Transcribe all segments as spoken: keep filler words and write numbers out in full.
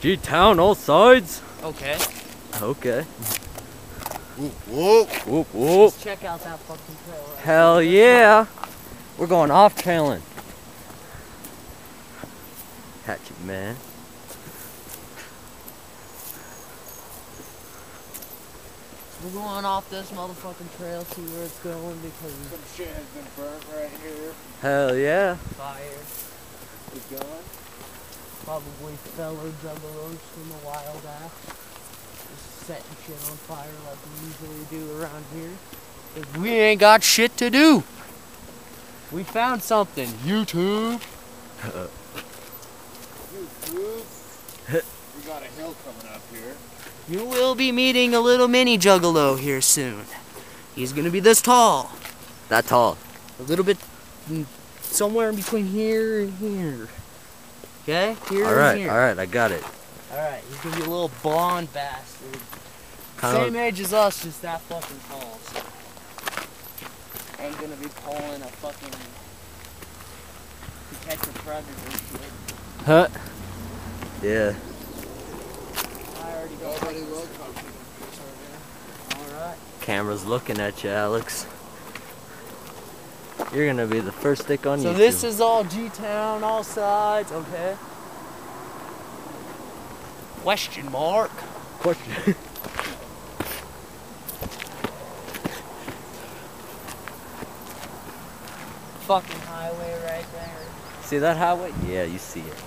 G-Town all sides. Okay. Okay. Whoop, whoop. Whoop whoop. Let's check out that fucking trail. Right Hell yeah. We're going off trailing. Hatchet man. We're going off this motherfucking trail, see where it's going because Some shit has been burnt right here. Hell yeah. fire. Keep going. Probably fellow juggalos from a while back. Just setting shit on fire like we usually do around here. 'Cause we ain't got shit to do. We found something. YouTube. YouTube. We got a hill coming up here. You will be meeting a little mini juggalo here soon. He's gonna be this tall. That tall. A little bit, mm, somewhere in between here and here. Okay? Here Alright, and here. alright, I got it. Alright, he's gonna be a little blonde bastard. Kinda Same age as us, just that fucking tall. So. Ain't gonna be pulling a fucking to catch a predator shit. Huh? Yeah. I already got Nobody will come to the fish right here. Alright. Camera's looking at you, Alex. You're gonna be the first stick on So YouTube. this is all G-Town, all sides, okay? Question mark. question. Fucking highway right there. See that highway? Yeah, you see it.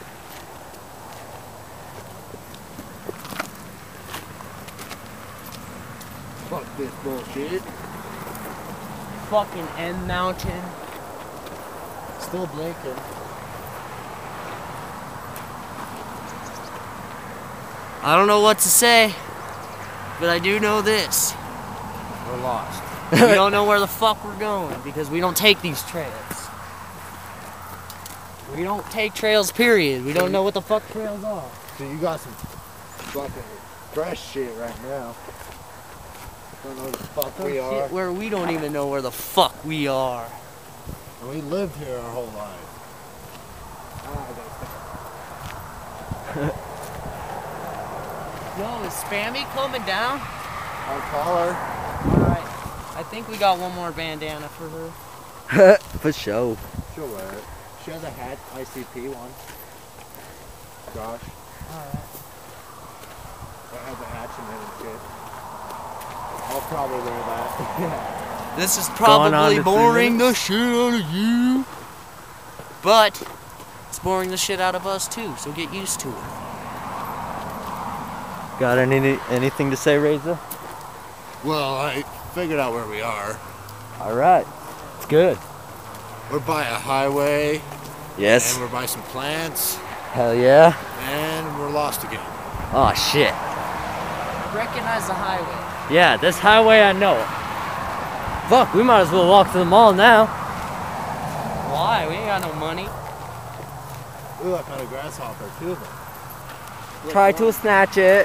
Fuck this bullshit. Fucking End Mountain. Still blinking. I don't know what to say, but I do know this. We're lost. We don't know where the fuck we're going because we don't take these trails. We don't take trails, period. We don't know what the fuck trails are. So you got some fucking fresh shit right now. Don't know where the fuck Some we shit are. where we don't even know where the fuck we are. And we lived here our whole life. Ah, I gotta Yo, is Spammy coming down? I'll call her. Alright. I think we got one more bandana for her. For sure. She'll wear it. She has a hat, I C P one. Gosh. Alright. That has a hatch in it and shit. I'll probably wear that. This is Going on probably to three boring the minutes? shit out of you. But it's boring the shit out of us too, so get used to it. Got any anything to say, Reza? Well, I figured out where we are. Alright. It's good. We're by a highway, Yes. and we're by some plants, Hell yeah. and we're lost again. Oh shit. Recognize the highway. Yeah, this highway I know. Fuck, we might as well walk to the mall now. Why? We ain't got no money. Ooh, I found a grasshopper, two of them. Try to snatch it.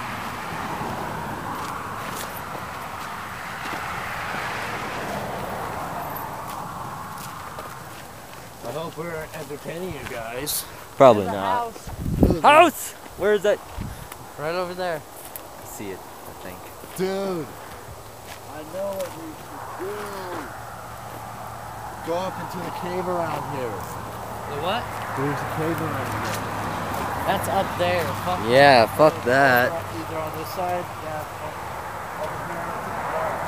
I hope we're entertaining you guys. Probably There's a not. house House! Where is that? right over there. I see it, I think. Dude, I know what we should do. Go up into the cave around here. The what? There's a cave around here. That's up there. Fuck. Yeah, fuck that. Either on this side, yeah, fuck. Over here, to the left.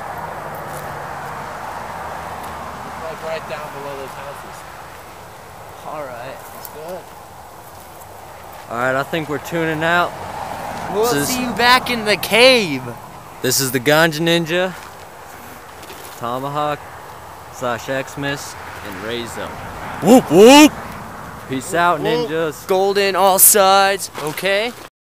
It's like right down below those houses. Alright. It's good. Alright, I think we're tuning out. We'll This is- see you back in the cave. This is the Ganja Ninja, Tomahawk, slash Xmas, and Reza. Whoop whoop! Peace out, Whoop. ninjas. Golden all sides, okay?